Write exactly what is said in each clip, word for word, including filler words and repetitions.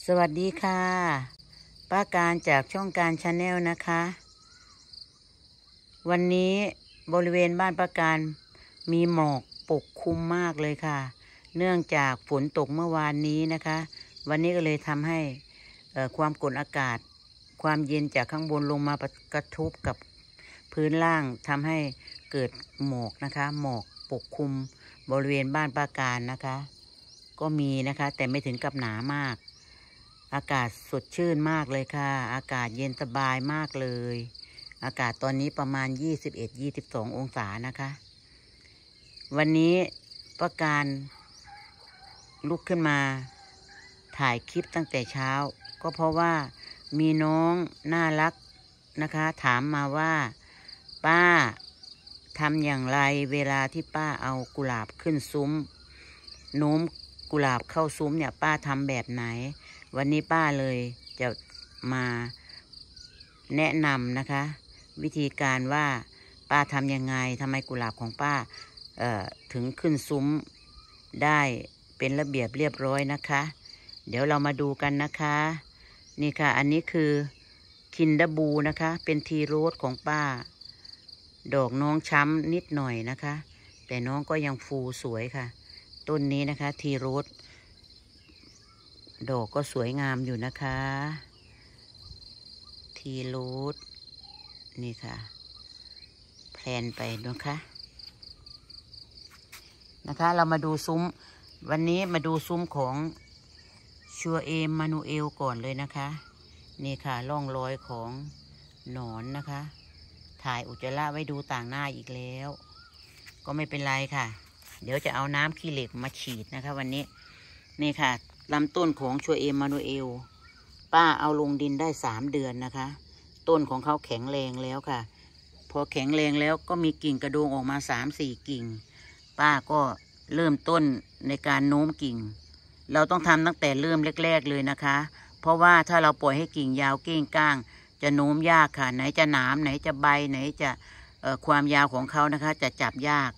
สวัสดีค่ะป้าการจากช่องการชาแนลนะคะ วันนี้บริเวณบ้านป้าการมีหมอกปกคลุมมากเลยค่ะเนื่องจากฝนตกเมื่อวานนี้นะคะวันนี้ก็เลยทำให้ความกดอากาศความเย็นจากข้างบนลงมากระทบกับพื้นล่างทำให้เกิดหมอกนะคะหมอกปกคลุมบริเวณบ้านป้าการนะคะก็มีนะคะแต่ไม่ถึงกับหนามากอากาศสดชื่นมากเลยค่ะอากาศเย็นสบายมากเลยอากาศตอนนี้ประมาณ ยี่สิบเอ็ด ยี่สิบสอง องศานะคะวันนี้ป้าการลุกขึ้นมาถ่ายคลิปตั้งแต่เช้าก็เพราะว่ามีน้องน่ารักนะคะถามมาว่าป้าทำอย่างไรเวลาที่ป้าเอากุหลาบขึ้นซุ้มโน้มกุหลาบเข้าซุ้มเนี่ยป้าทำแบบไหนวันนี้ป้าเลยจะมาแนะนำนะคะวิธีการว่าป้าทำยังไงทำไมกุหลาบของป้าเอ่อถึงขึ้นซุ้มได้เป็นระเบียบเรียบร้อยนะคะเดี๋ยวเรามาดูกันนะคะนี่ค่ะอันนี้คือคินเดอร์บูนะคะเป็นทีโรสของป้าดอกน้องช้ำนิดหน่อยนะคะแต่น้องก็ยังฟูสวยค่ะต้นนี้นะคะทีโรสดอกก็สวยงามอยู่นะคะทีโรสนี่ค่ะแพลนไปนะคะนะคะเรามาดูซุ้มวันนี้มาดูซุ้มของชัวเอมมานูเอลก่อนเลยนะคะนี่ค่ะร่องรอยของหนอนนะคะถ่ายอุจจาระไว้ดูต่างหน้าอีกแล้วก็ไม่เป็นไรค่ะเดี๋ยวจะเอาน้ำขี้เหล็กมาฉีดนะคะวันนี้นี่ค่ะลำต้นของชัวเอมมานูเอลป้าเอาลงดินได้สามเดือนนะคะต้นของเขาแข็งแรงแล้วค่ะพอแข็งแรงแล้วก็มีกิ่งกระโดงออกมาสามสี่กิ่งป้าก็เริ่มต้นในการโน้มกิ่งเราต้องทำตั้งแต่เริ่มแรกๆเลยนะคะเพราะว่าถ้าเราปล่อยให้กิ่งยาวเก้งก้างจะโน้มยากค่ะไหนจะหนามไหนจะใบไหนจะเอ่อความยาวของเขานะคะจะจับยาก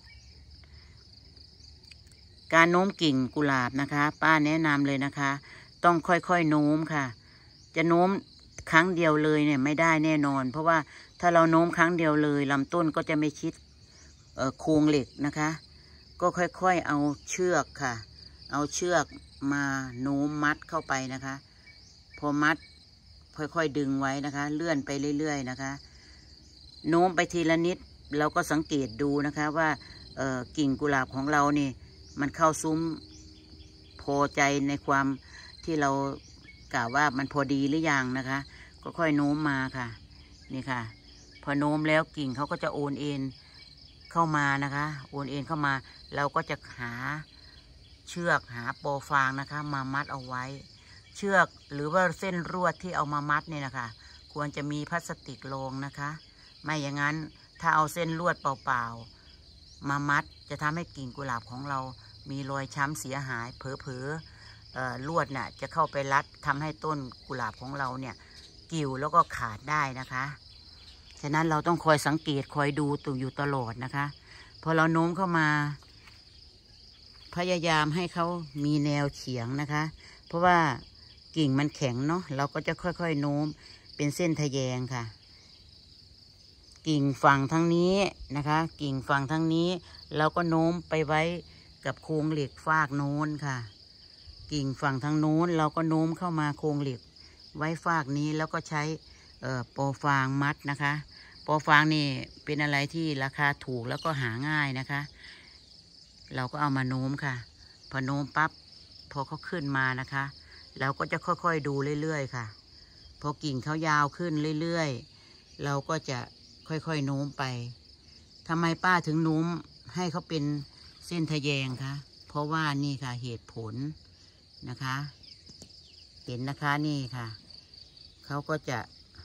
การโน้มกิ่งกุหลาบนะคะป้าแนะนำเลยนะคะต้องค่อยๆโน้มค่ะจะโน้มครั้งเดียวเลยเนี่ยไม่ได้แน่นอนเพราะว่าถ้าเราโน้มครั้งเดียวเลยลำต้นก็จะไม่ชิดเอ่อโครงเหล็กนะคะก็ค่อยๆเอาเชือกค่ะเอาเชือกมาโน้มมัดเข้าไปนะคะพอมัดค่อยๆดึงไว้นะคะเลื่อนไปเรื่อยๆนะคะโน้มไปทีละนิดเราก็สังเกตดูนะคะว่าเอ่อกิ่งกุหลาบของเรานี่มันเข้าซุ้มพอใจในความที่เรากล่าวว่ามันพอดีหรือยังนะคะก็ค่อยโน้มมาค่ะนี่ค่ะพอโน้มแล้วกิ่งเขาก็จะโอนเอ็นเข้ามานะคะโอนเอ็นเข้ามาเราก็จะหาเชือกหาโปฟางนะคะมามัดเอาไว้เชือกหรือว่าเส้นรวดที่เอามามัดเนี่ยนะคะควรจะมีพลาสติกรองนะคะไม่อย่างนั้นถ้าเอาเส้นลวดเปล่าๆมามัดจะทำให้กิ่งกุหลาบของเรามีรอยช้ำเสียหายเผลอๆลวดน่ะจะเข้าไปรัดทำให้ต้นกุหลาบของเราเนี่ยกิ่วแล้วก็ขาดได้นะคะฉะนั้นเราต้องคอยสังเกตคอยดูตัวอยู่ตลอดนะคะพอเราโน้มเข้ามาพยายามให้เขามีแนวเฉียงนะคะเพราะว่ากิ่งมันแข็งเนาะเราก็จะค่อยๆโน้มเป็นเส้นทะแยงค่ะกิ่งฝั่งทั้งนี้นะคะกิ่งฝั่งทั้งนี้เราก็โน้มไปไว้กับโครงเหล็กฟากโน้นค่ะกิ่งฝั่งทางโน้นเราก็โน้มเข้ามาโครงเหล็กไว้ฟากนี้แล้วก็ใช้เอ่อโปฟางมัดนะคะโปฟางนี่เป็นอะไรที่ราคาถูกแล้วก็หาง่ายนะคะเราก็เอามาโน้มค่ะพอโน้มปั๊บพอเขาขึ้นมานะคะเราก็จะค่อยๆดูเรื่อยๆค่ะพอกิ่งเขายาวขึ้นเรื่อยๆเราก็จะค่อยๆโน้มไปทำไมป้าถึงโน้มให้เขาเป็นเส้นทะแยงคะเพราะว่านี่ค่ะเหตุผลนะคะเห็นนะคะนี่ค่ะเขาก็จะ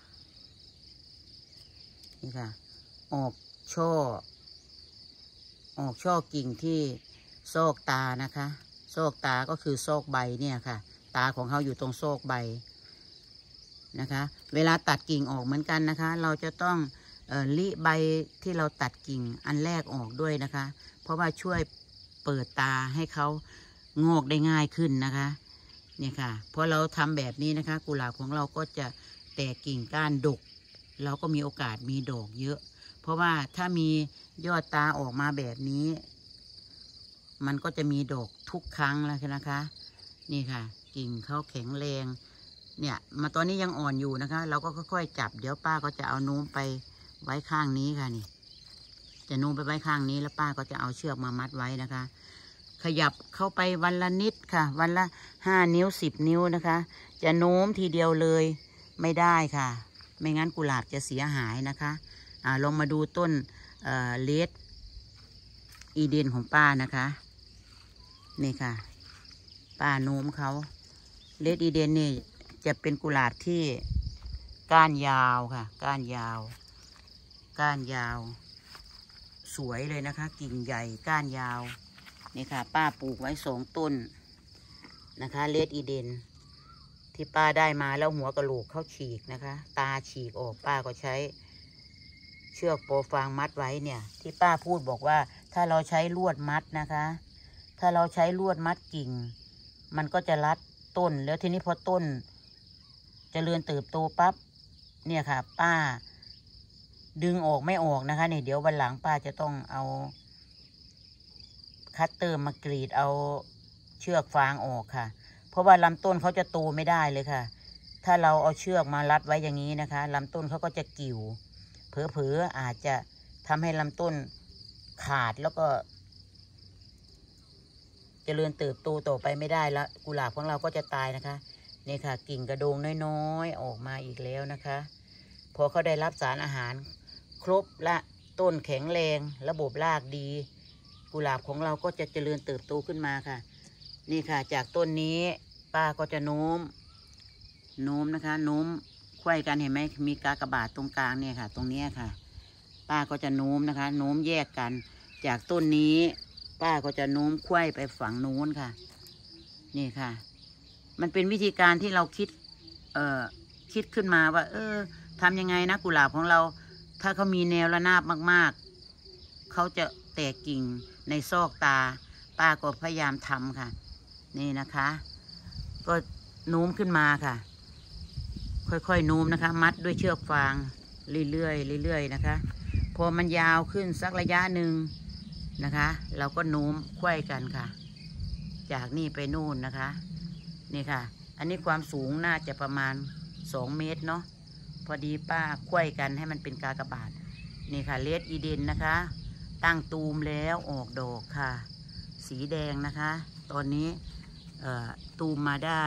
นี่ค่ะออกช่อออกช่อกิ่งที่ซอกตานะคะซอกตาก็คือซอกใบเนี่ยค่ะตาของเขาอยู่ตรงซอกใบนะคะเวลาตัดกิ่งออกเหมือนกันนะคะเราจะต้องเอ่อลิใบที่เราตัดกิ่งอันแรกออกด้วยนะคะเพราะว่าช่วยเปิดตาให้เขางอกได้ง่ายขึ้นนะคะเนี่ยค่ะพอเราทำแบบนี้นะคะกุหลาบของเราก็จะแตกกิ่งก้านดกเราก็มีโอกาสมีดอกเยอะเพราะว่าถ้ามียอดตาออกมาแบบนี้มันก็จะมีดอกทุกครั้งแล้วนะคะนี่ค่ะกิ่งเขาแข็งแรงเนี่ยมาตอนนี้ยังอ่อนอยู่นะคะเราก็ค่อยๆจับเดี๋ยวป้าก็จะเอาโน้มไปไว้ข้างนี้ค่ะนี่จะโน้มไปไว้ข้างนี้แล้วป้าก็จะเอาเชือกมามัดไว้นะคะขยับเข้าไปวันละนิดค่ะวันละห้านิ้วสิบนิ้วนะคะจะโน้มทีเดียวเลยไม่ได้ค่ะไม่งั้นกุหลาบจะเสียหายนะคะอ่าลองมาดูต้นเอ่อเลดอีเดนของป้านะคะนี่ค่ะป้าโน้มเขาเลดอีเดนนี่จะเป็นกุหลาบที่ก้านยาวค่ะก้านยาวก้านยาวสวยเลยนะคะกิ่งใหญ่ก้านยาวนี่ค่ะป้าปลูกไว้สองต้นนะคะเลดอีเดนที่ป้าได้มาแล้วหัวกระโหลกเขาฉีกนะคะตาฉีกออกป้าก็ใช้เชือกโปฟางมัดไว้เนี่ยที่ป้าพูดบอกว่าถ้าเราใช้ลวดมัดนะคะถ้าเราใช้ลวดมัดกิ่งมันก็จะรัดต้นแล้วทีนี้พอต้นเจริญเติบโตปั๊บเนี่ยค่ะป้าดึงออกไม่ออกนะคะเนี่ยเดี๋ยววันหลังป้าจะต้องเอาคัตเตอร์มากรีดเอาเชือกฟางออกค่ะเพราะว่าลำต้นเขาจะโตไม่ได้เลยค่ะถ้าเราเอาเชือกมารัดไว้อย่างนี้นะคะลำต้นเขาก็จะกิ่วเผลอๆอาจจะทำให้ลำต้นขาดแล้วก็เจริญเติบโตต่อไปไม่ได้แล้วกุหลาบของเราก็จะตายนะคะนี่ค่ะกิ่งกระโดงน้อยๆออกมาอีกแล้วนะคะพอเขาได้รับสารอาหารครบละต้นแข็งแรงระบบรากดีกุหลาบของเราก็จะเจริญเติบโตขึ้นมาค่ะนี่ค่ะจากต้นนี้ป้าก็จะโน้มโน้มนะคะโน้มไขว้กันเห็นไหมมีกากบาทตรงกลางเนี่ยค่ะตรงนี้ค่ะป้าก็จะโน้มนะคะโน้มแยกกันจากต้นนี้ป้าก็จะโน้มไขว้ไปฝั่งโน้นค่ะนี่ค่ะมันเป็นวิธีการที่เราคิดเอ่อคิดขึ้นมาว่าเออทำยังไงนะกุหลาบของเราถ้าเขามีแนวระนาบมากๆเขาจะแตกกิ่งในซอกตาป้าก็พยายามทำค่ะนี่นะคะก็โน้มขึ้นมาค่ะค่อยๆโน้มนะคะมัดด้วยเชือกฟางเรื่อยๆเรื่อยๆนะคะพอมันยาวขึ้นสักระยะหนึ่งนะคะเราก็โน้มไขว้กันค่ะจากนี่ไปนู่นนะคะนี่ค่ะอันนี้ความสูงน่าจะประมาณสองเมตรเนาะพอดีป้าไขว้กันให้มันเป็นกากบาทนี่ค่ะเลดอีเดนนะคะตั้งตูมแล้วออกดอกค่ะสีแดงนะคะตอนนี้ตูมมาได้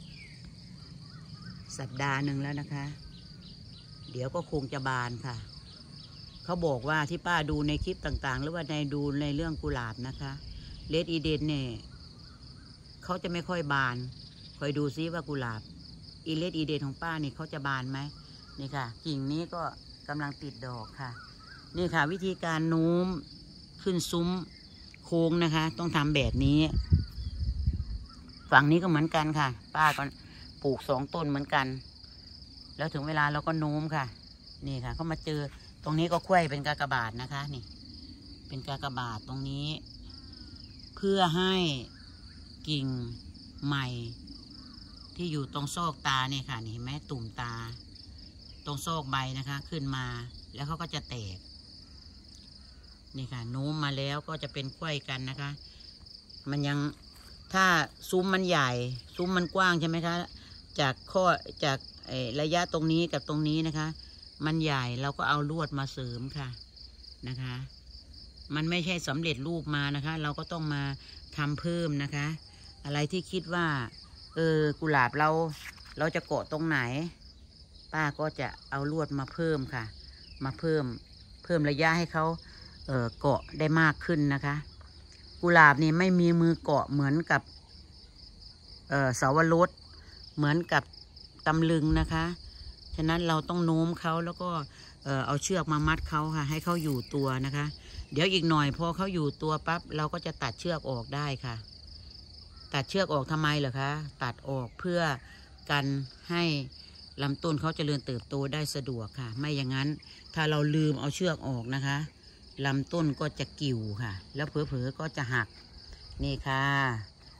สัปดาห์หนึ่งแล้วนะคะเดี๋ยวก็คงจะบานค่ะเขาบอกว่าที่ป้าดูในคลิปต่างๆหรือว่าในดูในเรื่องกุหลาบนะคะเลดอีเดนเนี่ยเขาจะไม่ค่อยบานคอยดูซิว่ากุหลาบอีเลดอีเดนของป้านี่เขาจะบานไหมนี่ค่ะกิ่งนี้ก็กำลังติดดอกค่ะนี่ค่ะวิธีการโน้มขึ้นซุ้มโค้งนะคะต้องทำแบบนี้ฝั่งนี้ก็เหมือนกันค่ะป้าก็ปลูกสองต้นเหมือนกันแล้วถึงเวลาเราก็โน้มค่ะนี่ค่ะเขามาเจอตรงนี้ก็ไขว้เป็นกากบาทนะคะนี่เป็นกากบาทตรงนี้เพื่อให้กิ่งใหม่ที่อยู่ตรงซอกตาเนี่ยค่ะนี่เห็นไหมตุ่มตาตรงซอกใบนะคะขึ้นมาแล้วเขาก็จะแตกนี่ค่ะโน้มมาแล้วก็จะเป็นไขว้กันนะคะมันยังถ้าซุ้มมันใหญ่ซุ้มมันกว้างใช่ไหมคะจากข้อจากระยะตรงนี้กับตรงนี้นะคะมันใหญ่เราก็เอาลวดมาเสริมค่ะนะคะมันไม่ใช่สำเร็จรูปมานะคะเราก็ต้องมาทำเพิ่มนะคะอะไรที่คิดว่าเออกุหลาบเราเราจะเกาะตรงไหนป้าก็จะเอาลวดมาเพิ่มค่ะมาเพิ่มเพิ่มระยะให้เขาเอ่อเกาะได้มากขึ้นนะคะกุหลาบนี่ไม่มีมือเกาะเหมือนกับเอ่อเสาวรสเหมือนกับตำลึงนะคะฉะนั้นเราต้องโน้มเขาแล้วก็เอ่อเอาเชือกมามัดเขาค่ะให้เขาอยู่ตัวนะคะเดี๋ยวอีกหน่อยพอเขาอยู่ตัวปั๊บเราก็จะตัดเชือกออกได้ค่ะตัดเชือกออกทำไมเหรอคะตัดออกเพื่อกันให้ลำต้นเขาเจริญเติบโตได้สะดวกค่ะไม่อย่างนั้นถ้าเราลืมเอาเชือกออกนะคะลำต้นก็จะกิ่วค่ะแล้วเผลอๆก็จะหักนี่ค่ะ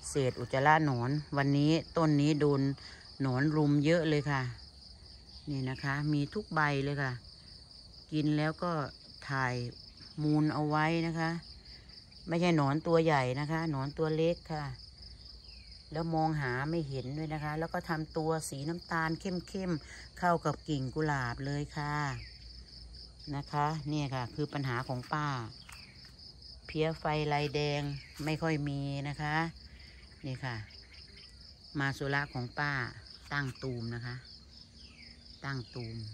เศษอุจจาระหนอนวันนี้ต้นนี้โดนหนอนรุมเยอะเลยค่ะนี่นะคะมีทุกใบเลยค่ะกินแล้วก็ถ่ายมูลเอาไว้นะคะไม่ใช่หนอนตัวใหญ่นะคะหนอนตัวเล็กค่ะแล้วมองหาไม่เห็นด้วยนะคะแล้วก็ทำตัวสีน้ำตาลเข้มๆเข้ากับกิ่งกุหลาบเลยค่ะนะคะเนี่ยค่ะคือปัญหาของป้าเพี้ยไฟลายแดงไม่ค่อยมีนะคะนี่ค่ะมาสุระของป้าตั้งตูมนะคะตั้งตูม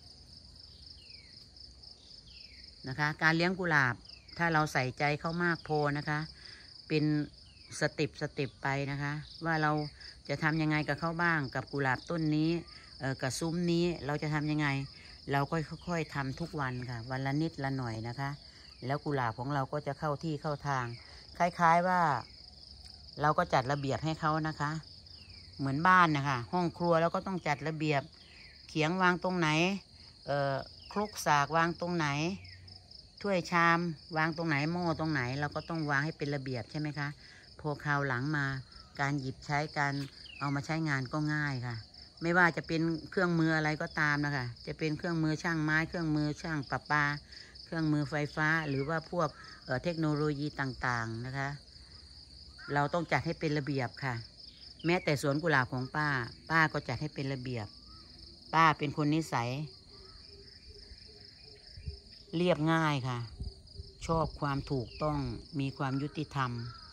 นะคะการเลี้ยงกุหลาบถ้าเราใส่ใจเขามากพอนะคะเป็นสเต็ปสเต็ปไปนะคะว่าเราจะทำยังไงกับเขาบ้างกับกุหลาบต้นนี้เอ่อกับซุ้มนี้เราจะทำยังไงเราก็ค่อยๆทำทุกวันค่ะวันละนิดละหน่อยนะคะแล้วกุหลาบของเราก็จะเข้าที่เข้าทางคล้ายๆว่าเราก็จัดระเบียบให้เขานะคะเหมือนบ้านนะคะห้องครัวเราก็ต้องจัดระเบียบเขียงวางตรงไหนเอ่อครกสากวางตรงไหนถ้วยชามวางตรงไหนหม้อตรงไหนเราก็ต้องวางให้เป็นระเบียบใช่ไหมคะพอคราวหลังมาการหยิบใช้การเอามาใช้งานก็ง่ายค่ะไม่ว่าจะเป็นเครื่องมืออะไรก็ตามนะคะจะเป็นเครื่องมือช่างไม้เครื่องมือช่างประปาเครื่องมือไฟฟ้าหรือว่าพวกเอ่อเทคโนโลยีต่างๆนะคะเราต้องจัดให้เป็นระเบียบค่ะแม้แต่สวนกุหลาบของป้าป้าก็จัดให้เป็นระเบียบป้าเป็นคนนิสัยเรียบง่ายค่ะชอบความถูกต้องมีความยุติธรรม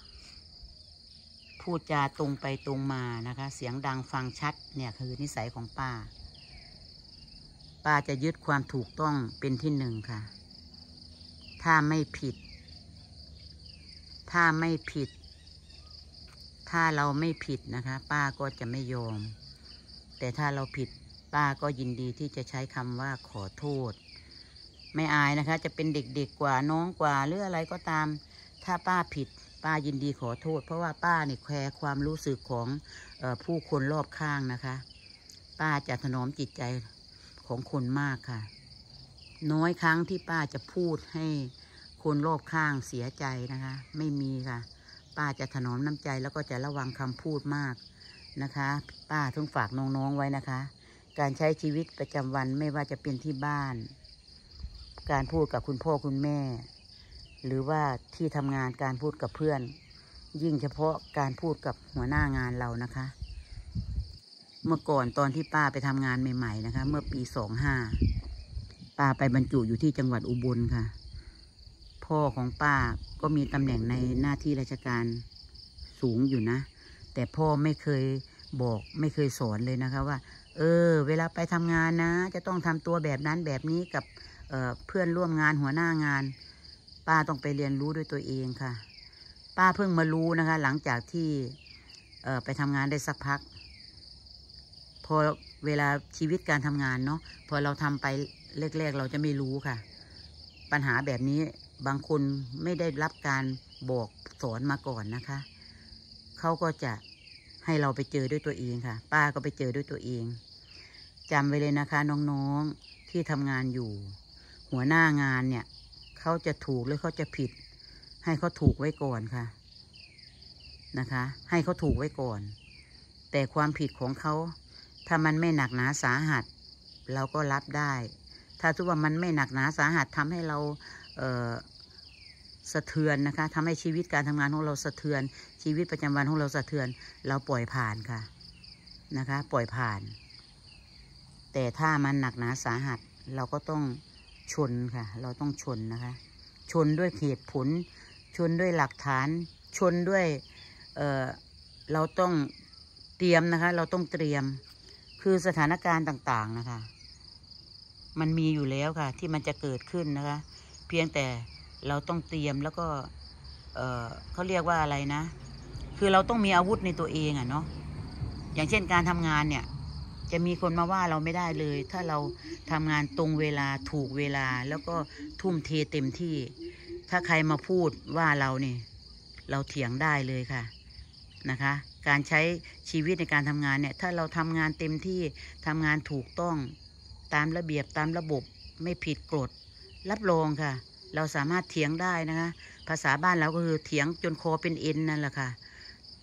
พูดจาตรงไปตรงมานะคะเสียงดังฟังชัดเนี่ยคือนิสัยของป้าป้าจะยึดความถูกต้องเป็นที่หนึ่งค่ะถ้าไม่ผิดถ้าไม่ผิดถ้าเราไม่ผิดนะคะป้าก็จะไม่ยอมแต่ถ้าเราผิดป้าก็ยินดีที่จะใช้คำว่าขอโทษไม่อายนะคะจะเป็นเด็กๆกว่าน้องกว่าหรืออะไรก็ตามถ้าป้าผิดป้ายินดีขอโทษเพราะว่าป้าเนี่ยแคร์ความรู้สึกของเอ่อผู้คนรอบข้างนะคะป้าจะถนอมจิตใจของคนมากค่ะน้อยครั้งที่ป้าจะพูดให้คนรอบข้างเสียใจนะคะไม่มีค่ะป้าจะถนอมน้ำใจแล้วก็จะระวังคำพูดมากนะคะป้าต้องฝากน้องๆไว้นะคะการใช้ชีวิตประจำวันไม่ว่าจะเป็นที่บ้านการพูดกับคุณพ่อคุณแม่หรือว่าที่ทำงานการพูดกับเพื่อนยิ่งเฉพาะการพูดกับหัวหน้างานเรานะคะเมื่อก่อนตอนที่ป้าไปทำงานใหม่ๆนะคะเมื่อปีสองห้าป้าไปบรรจุอยู่ที่จังหวัดอุบลค่ะพ่อของป้าก็มีตำแหน่งในหน้าที่ราชการสูงอยู่นะแต่พ่อไม่เคยบอกไม่เคยสอนเลยนะคะว่าเออเวลาไปทำงานนะจะต้องทำตัวแบบนั้นแบบนี้กับเอ่อเพื่อนร่วมงานหัวหน้างานป้าต้องไปเรียนรู้ด้วยตัวเองค่ะป้าเพิ่งมารู้นะคะหลังจากที่เอ่อไปทำงานได้สักพักพอเวลาชีวิตการทำงานเนาะพอเราทำไปแรกๆเราจะไม่รู้ค่ะปัญหาแบบนี้บางคนไม่ได้รับการบอกสอนมาก่อนนะคะเขาก็จะให้เราไปเจอด้วยตัวเองค่ะป้าก็ไปเจอด้วยตัวเองจำไว้เลยนะคะน้องๆที่ทำงานอยู่หัวหน้างานเนี่ยเขาจะถูกหรือเขาจะผิดให้เขาถูกไว้ก่อนค่ะนะคะให้เขาถูกไว้ก่อนแต่ความผิดของเขาถ้ามันไม่หนักหนาสาหัสเราก็รับได้ถ้าถือว่ามันไม่หนักหนาสาหัสทำให้เราเอ่อสะเทือนนะคะทำให้ชีวิตการทำงานของเราสะเทือนชีวิตประจำวันของเราสะเทือนเราปล่อยผ่านค่ะนะคะปล่อยผ่านแต่ถ้ามันหนักหนาสาหัสเราก็ต้องชนค่ะเราต้องชนนะคะชนด้วยเหตุผลชนด้วยหลักฐานชนด้วยเอ่อเราต้องเตรียมนะคะเราต้องเตรียมคือสถานการณ์ต่างๆนะคะมันมีอยู่แล้วค่ะที่มันจะเกิดขึ้นนะคะเพียงแต่เราต้องเตรียมแล้วก็เอ่อเขาเรียกว่าอะไรนะคือเราต้องมีอาวุธในตัวเองอ่ะเนาะอย่างเช่นการทำงานเนี่ยจะมีคนมาว่าเราไม่ได้เลยถ้าเราทำงานตรงเวลาถูกเวลาแล้วก็ทุ่มเทเต็มที่ถ้าใครมาพูดว่าเราเนี่ยเราเถียงได้เลยค่ะนะคะการใช้ชีวิตในการทำงานเนี่ยถ้าเราทำงานเต็มที่ทำงานถูกต้องตามระเบียบตามระบบไม่ผิดกฎรับรองค่ะเราสามารถเถียงได้นะคะภาษาบ้านเราก็คือเถียงจนคอเป็นเอ็นนั่นแหละค่ะ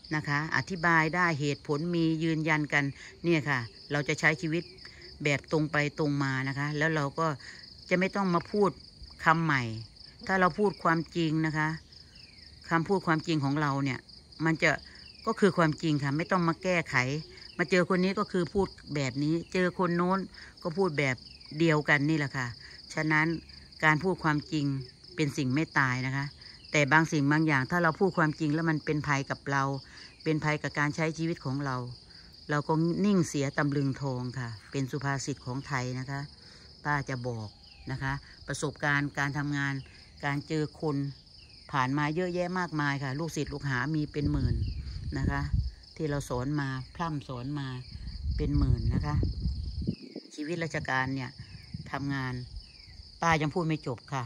นะคะอธิบายได้เหตุผลมียืนยันกันเนี่ยค่ะเราจะใช้ชีวิตแบบตรงไปตรงมานะคะแล้วเราก็จะไม่ต้องมาพูดคำใหม่ถ้าเราพูดความจริงนะคะคำพูดความจริงของเราเนี่ยมันจะก็คือความจริงค่ะไม่ต้องมาแก้ไขมาเจอคนนี้ก็คือพูดแบบนี้เจอคนโน้นก็พูดแบบเดียวกันนี่แหละค่ะฉะนั้นการพูดความจริงเป็นสิ่งไม่ตายนะคะแต่บางสิ่งบางอย่างถ้าเราพูดความจริงแล้วมันเป็นภัยกับเราเป็นภัยกับการใช้ชีวิตของเราเราก็นิ่งเสียตำลึงทองค่ะเป็นสุภาษิตของไทยนะคะป้าจะบอกนะคะประสบการณ์การทำงานการเจอคนผ่านมาเยอะแยะมากมายค่ะลูกศิษย์ลูกหามีเป็นหมื่นนะคะที่เราสอนมาพร่ำสอนมาเป็นหมื่นนะคะชีวิตราชการเนี่ยทำงานป้ายังพูดไม่จบค่ะ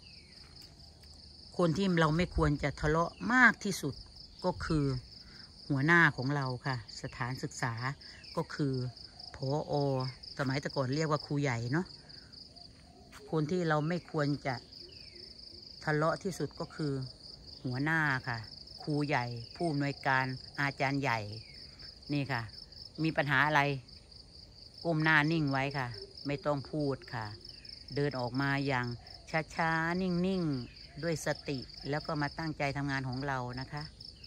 คนที่เราไม่ควรจะทะเลาะมากที่สุดก็คือหัวหน้าของเราค่ะสถานศึกษาก็คือผอ.สมัยแต่ก่อนเรียกว่าครูใหญ่เนาะคนที่เราไม่ควรจะทะเลาะที่สุดก็คือหัวหน้าค่ะครูใหญ่ผู้อำนวยการอาจารย์ใหญ่นี่ค่ะมีปัญหาอะไรก้มหน้านิ่งไว้ค่ะไม่ต้องพูดค่ะเดินออกมาอย่างช้าๆนิ่งๆด้วยสติแล้วก็มาตั้งใจทำงานของเรานะคะ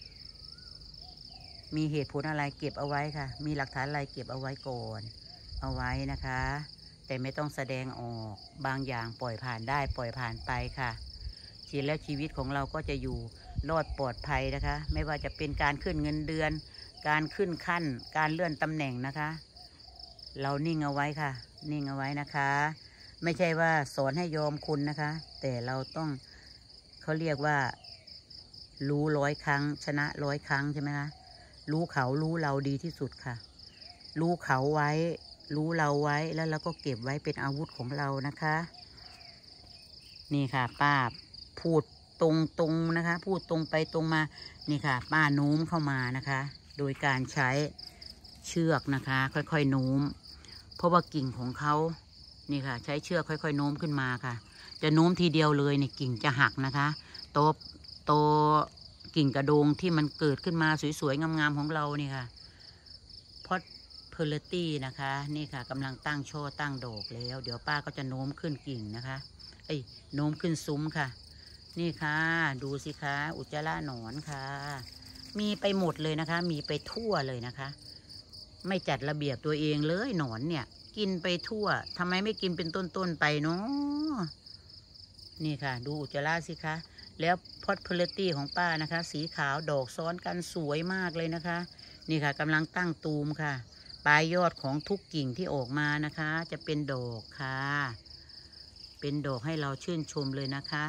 มีเหตุผลอะไรเก็บเอาไว้ค่ะมีหลักฐานอะไรเก็บเอาไว้ก่อนเอาไว้นะคะแต่ไม่ต้องแสดงออกบางอย่างปล่อยผ่านได้ปล่อยผ่านไปค่ะชีวิตแล้วชีวิตของเราก็จะอยู่รอดปลอดภัยนะคะไม่ว่าจะเป็นการขึ้นเงินเดือนการขึ้นขั้นการเลื่อนตำแหน่งนะคะเรานิ่งเอาไว้ค่ะนิ่งเอาไว้นะคะไม่ใช่ว่าสอนให้ยอมคุณนะคะแต่เราต้องเขาเรียกว่ารู้ร้อยครั้งชนะร้อยครั้งใช่ไหมคะรู้เขารู้เราดีที่สุดค่ะรู้เขาไว้รู้เราไว้แล้วเราก็เก็บไว้เป็นอาวุธของเรานะคะนี่ค่ะป้าพูดตรงๆนะคะพูดตรงไปตรงมานี่ค่ะป้าโน้มเข้ามานะคะโดยการใช้เชือกนะคะค่อยๆโน้มเพราะว่ากิ่งของเขานี่ค่ะใช้เชือกค่อยๆโน้มขึ้นมาค่ะจะโน้มทีเดียวเลยเนี่ยกิ่งจะหักนะคะโตโตกิ่งกระโดงที่มันเกิดขึ้นมาสวยๆงามๆของเรานี่ค่ะพอดเพลตี้นะคะนี่ค่ะกำลังตั้งช่อตั้งดอกแล้วเดี๋ยวป้าก็จะโน้มขึ้นกิ่งนะคะไอ้โน้มขึ้นซุ้มค่ะนี่ค่ะดูสิคะอุจจาระหนอนค่ะมีไปหมดเลยนะคะมีไปทั่วเลยนะคะไม่จัดระเบียบตัวเองเลยหนอนเนี่ยกินไปทั่วทำไมไม่กินเป็นต้นๆไปเนาะนี่ค่ะดูอุจจาระสิคะแล้วพอดเพลตี้ของป้านะคะสีขาวดอกซ้อนกันสวยมากเลยนะคะนี่ค่ะกำลังตั้งตูมค่ะปลายยอดของทุกกิ่งที่ออกมานะคะจะเป็นดอกค่ะเป็นดอกให้เราชื่นชมเลยนะคะ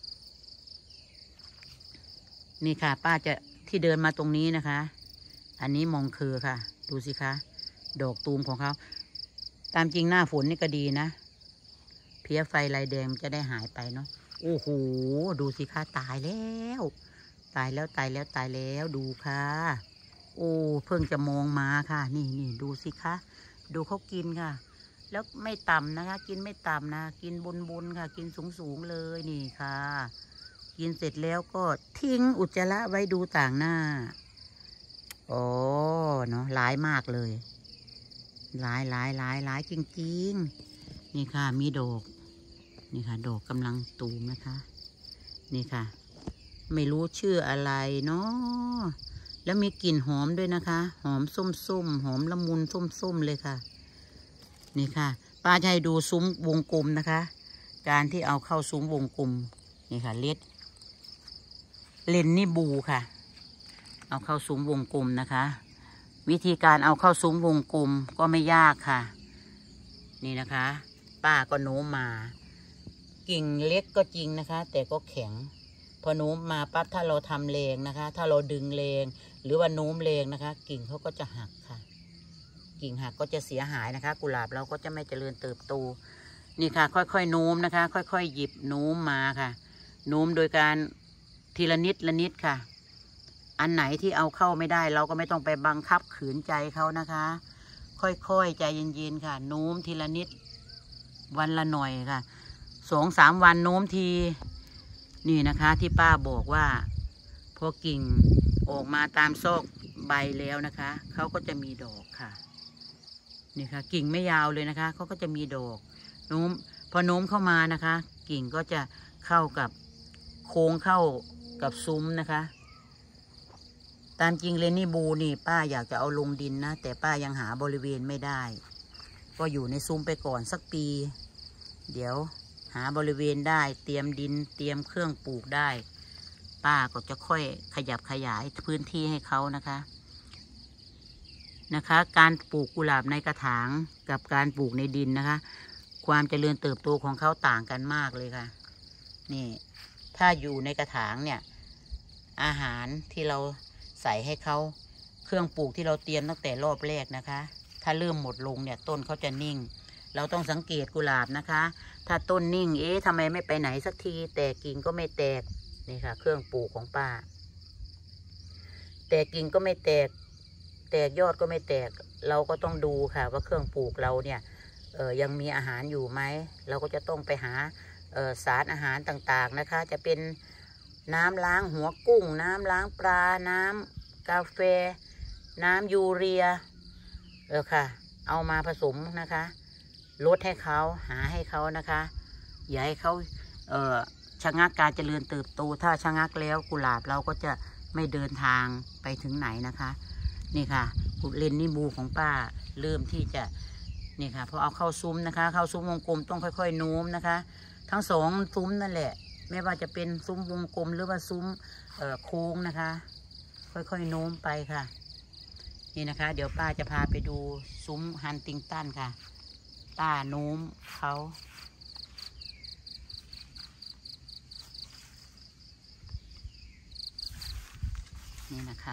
นี่ค่ะป้าจะที่เดินมาตรงนี้นะคะอันนี้มองคือค่ะดูสิคะดอกตูมของเขาตามจริงหน้าฝนนี่ก็ดีนะเพี้ยไฟลายแดงจะได้หายไปเนาะโอ้โหดูสิคะตายแล้วตายแล้วตายแล้วตายแล้วดูค่ะโอ้เพิ่งจะมองมาค่ะนี่นี่ดูสิคะดูเขากินค่ะแล้วไม่ต่ำนะคะกินไม่ต่ำนะกินบนบนค่ะกินสูงสูงเลยนี่ค่ะกินเสร็จแล้วก็ทิ้งอุจจาระไว้ดูต่างหน้าโอ้เนาะร้ายมากเลยร้ายร้ายร้ายร้ายจริงๆนี่ค่ะมีดอกนี่ค่ะดอกกำลังตูมนะคะนี่ค่ะไม่รู้ชื่ออะไรเนาะแล้วมีกลิ่นหอมด้วยนะคะหอมส้มๆหอมละมุนส้มๆเลยค่ะนี่ค่ะป้าจะให้ดูซุ้มวงกลมนะคะการที่เอาเข้าซุ้มวงกลมนี่ค่ะเลดเลนนี่บูค่ะเอาเข้าซุ้มวงกลมนะคะวิธีการเอาเข้าซุ้มวงกลมก็ไม่ยากค่ะนี่นะคะป้าก็โน้มมากิ่งเล็กก็จริงนะคะแต่ก็แข็งพอโน้มมาปั๊บถ้าเราทำแรงนะคะถ้าเราดึงแรงหรือว่าโน้มแรงนะคะกิ่งเขาก็จะหักค่ะกิ่งหักก็จะเสียหายนะคะกุหลาบเราก็จะไม่เจริญเติบโตนี่ค่ะค่อยๆโน้มนะคะค่อยๆหยิบโน้มมาค่ะโน้มโดยการทีละนิดละนิดค่ะอันไหนที่เอาเข้าไม่ได้เราก็ไม่ต้องไปบังคับขืนใจเขานะคะค่อยๆใจเย็นๆค่ะโน้มทีละนิดวันละหน่อยค่ะสองสามวันโน้มทีนี่นะคะที่ป้าบอกว่าพอกิ่งออกมาตามซอกใบแล้วนะคะเขาก็จะมีดอกค่ะนี่ค่ะกิ่งไม่ยาวเลยนะคะเขาก็จะมีดอกโน้มพอโน้มเข้ามานะคะ กิ่งก็จะเข้ากับโค้งเข้ากับซุ้มนะคะตามจริงเลนนี่บูนี่ป้าอยากจะเอาลงดินนะแต่ป้ายังหาบริเวณไม่ได้ก็อยู่ในซุ้มไปก่อนสักปีเดี๋ยวหาบริเวณได้เตรียมดินเตรียมเครื่องปลูกได้ป้าก็จะค่อยขยับขยายพื้นที่ให้เขานะคะนะคะการปลูกกุหลาบในกระถางกับการปลูกในดินนะคะความเจริญเติบโตของเขาต่างกันมากเลยค่ะนี่ถ้าอยู่ในกระถางเนี่ยอาหารที่เราใส่ให้เขาเครื่องปลูกที่เราเตรียมตั้งแต่รอบแรกนะคะถ้าเริ่มหมดลงเนี่ยต้นเขาจะนิ่งเราต้องสังเกตกุหลาบนะคะถ้าต้นนิ่งเอ๊ะทำไมไม่ไปไหนสักทีแตกกิ่งก็ไม่แตกนี่ค่ะเครื่องปลูกของป้าแตกกิ่งก็ไม่แตกแตกยอดก็ไม่แตกเราก็ต้องดูค่ะว่าเครื่องปลูกเราเนี่ยเออยังมีอาหารอยู่ไหมเราก็จะต้องไปหาเออสารอาหารต่างๆนะคะจะเป็นน้ำล้างหัวกุ้งน้ำล้างปลาน้ำกาแฟน้ำยูเรียเออค่ะเอามาผสมนะคะลดให้เขาหาให้เขานะคะอย่าให้เขาเอ่อชะงักการเจริญเติบโตถ้าชะงักแล้วกุหลาบเราก็จะไม่เดินทางไปถึงไหนนะคะนี่ค่ะเลนนี่บูของป้าเริ่มที่จะนี่ค่ะพอเอาเข้าซุ้มนะคะเข้าซุ้มวงกลมต้องค่อยๆโน้มนะคะทั้งสองซุ้มนั่นแหละไม่ว่าจะเป็นซุ้มวงกลมหรือว่าซุ้มเอ่อโค้งนะคะค่อยๆโน้มไปค่ะนี่นะคะเดี๋ยวป้าจะพาไปดูซุ้มฮันติงตันค่ะป้าโน้มเขานี่นะคะ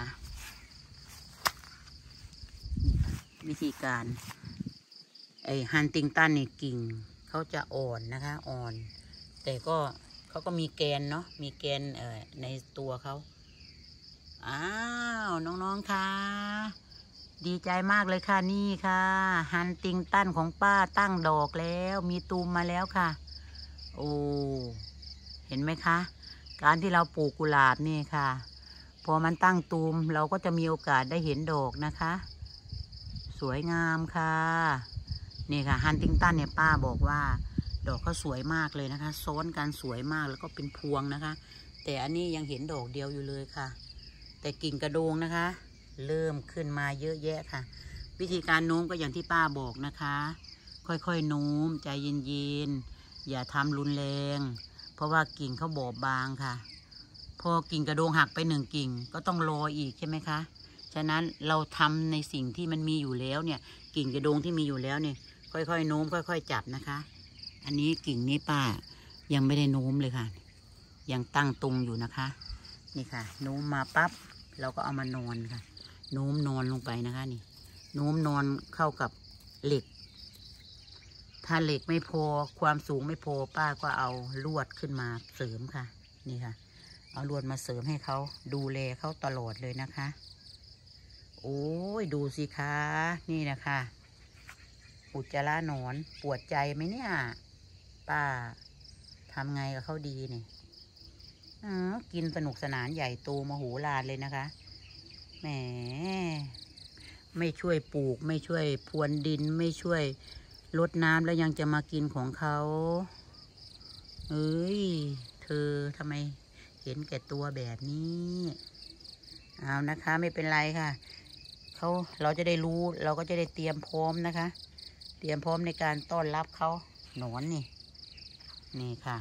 นี่ค่ะวิธีการไอ้ฮันติงตันเนี่ยกิ่งเขาจะอ่อนนะคะอ่อนแต่ก็เขาก็มีแกนเนาะมีแกนเอ่อในตัวเขาอ้าวน้องๆค่ะดีใจมากเลยค่ะนี่ค่ะฮันติงตันของป้าตั้งดอกแล้วมีตูมมาแล้วค่ะโอ้เห็นไหมคะการที่เราปลูกกุหลาบนี่ค่ะพอมันตั้งตูมเราก็จะมีโอกาสได้เห็นดอกนะคะสวยงามค่ะนี่ค่ะฮันติงตันเนี่ยป้าบอกว่าดอกเขาสวยมากเลยนะคะซ้อนกันสวยมากแล้วก็เป็นพวงนะคะแต่อันนี้ยังเห็นดอกเดียวอยู่เลยค่ะแต่กิ่งกระโดงนะคะเริ่มขึ้นมาเยอะแยะค่ะวิธีการโน้มก็อย่างที่ป้าบอกนะคะค่อยๆโน้มใจเย็นๆอย่าทำรุนแรงเพราะว่ากิ่งเขาบอบบางค่ะพอกิ่งกระโดงหักไปหนึ่งกิ่งก็ต้องรออีกใช่ไหมคะฉะนั้นเราทำในสิ่งที่มันมีอยู่แล้วเนี่ยกิ่งกระโดงที่มีอยู่แล้วเนี่ยค่อยๆโน้มค่อยๆจับนะคะอันนี้กิ่งนี้ป้ายังไม่ได้โน้มเลยค่ะยังตั้งตรงอยู่นะคะนี่ค่ะโน้มมาปั๊บเราก็เอามานอนค่ะโน้มนอนลงไปนะคะนี่โน้มนอนเข้ากับเหล็กถ้าเหล็กไม่พอความสูงไม่พอป้าก็เอาลวดขึ้นมาเสริมค่ะนี่ค่ะเอาลวดมาเสริมให้เขาดูแลเขาตลอดเลยนะคะโอ้ยดูสิคะนี่นะคะอุจจาระหนอนปวดใจไหมเนี่ยป้าทำไงกับเขาดีเนี่ยกินสนุกสนานใหญ่โตมโหฬารเลยนะคะแหมไม่ช่วยปลูกไม่ช่วยพรวนดินไม่ช่วยรดน้ำแล้วยังจะมากินของเขาเอ้ยเธอทำไมเห็นแก่ตัวแบบนี้เอานะคะไม่เป็นไรค่ะเขาเราจะได้รู้เราก็จะได้เตรียมพร้อมนะคะเตรียมพร้อมในการต้อนรับเขาหนอนนี่นี่ค่ะ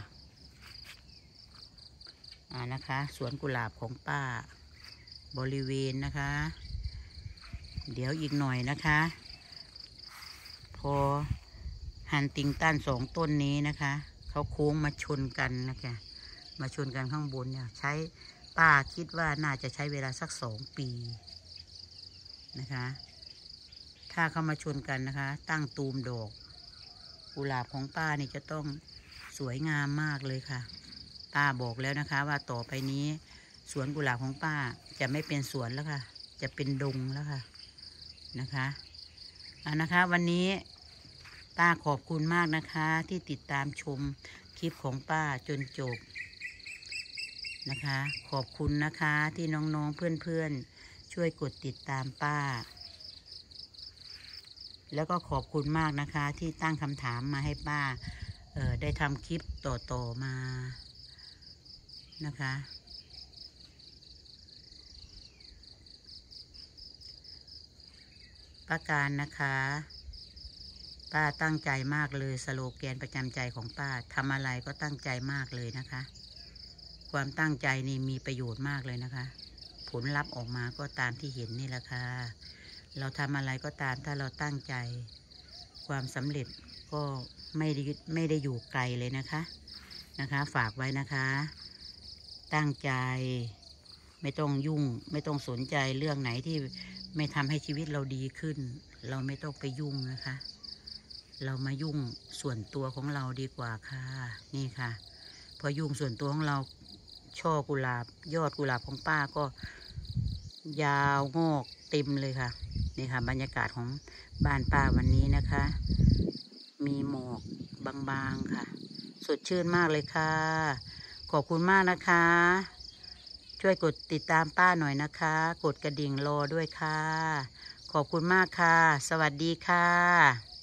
อ่านะคะสวนกุหลาบของป้าบริเวณนะคะเดี๋ยวอีกหน่อยนะคะพอฮันติงตันสองต้นนี้นะคะเขาโค้งมาชนกันนะคะมาชนกันข้างบนเนี่ยใช้ป้าคิดว่าน่าจะใช้เวลาสักสองปีนะคะถ้าเข้ามาชนกันนะคะตั้งตูมดอกกุหลาบของป้านี่จะต้องสวยงามมากเลยค่ะป้าบอกแล้วนะคะว่าต่อไปนี้สวนกุหลาบของป้าจะไม่เป็นสวนแล้วค่ะจะเป็นดงแล้วค่ะนะคะอ่านะคะวันนี้ป้าขอบคุณมากนะคะที่ติดตามชมคลิปของป้าจนจบนะคะ ขอบคุณนะคะที่น้องๆเพื่อนๆช่วยกดติดตามป้าแล้วก็ขอบคุณมากนะคะที่ตั้งคำถามมาให้ป้าเอ่อได้ทำคลิปต่อๆมานะคะป้าการนะคะป้าตั้งใจมากเลยสโลแกนประจำใจของป้าทำอะไรก็ตั้งใจมากเลยนะคะความตั้งใจนี่มีประโยชน์มากเลยนะคะผลลัพธ์ออกมาก็ตามที่เห็นนี่แหละค่ะเราทำอะไรก็ตามถ้าเราตั้งใจความสำเร็จก็ไม่ได้ไม่ได้อยู่ไกลเลยนะคะนะคะฝากไว้นะคะตั้งใจไม่ต้องยุ่งไม่ต้องสนใจเรื่องไหนที่ไม่ทำให้ชีวิตเราดีขึ้นเราไม่ต้องไปยุ่งนะคะเรามายุ่งส่วนตัวของเราดีกว่าค่ะนี่ค่ะพอยุ่งส่วนตัวของเราช่อกุหลาบยอดกุหลาบของป้าก็ยาวงอกเต็มเลยค่ะนี่ค่ะบรรยากาศของบ้านป้าวันนี้นะคะมีหมอกบางๆค่ะสดชื่นมากเลยค่ะขอบคุณมากนะคะช่วยกดติดตามป้าหน่อยนะคะกดกระดิ่งรอด้วยค่ะขอบคุณมากค่ะสวัสดีค่ะ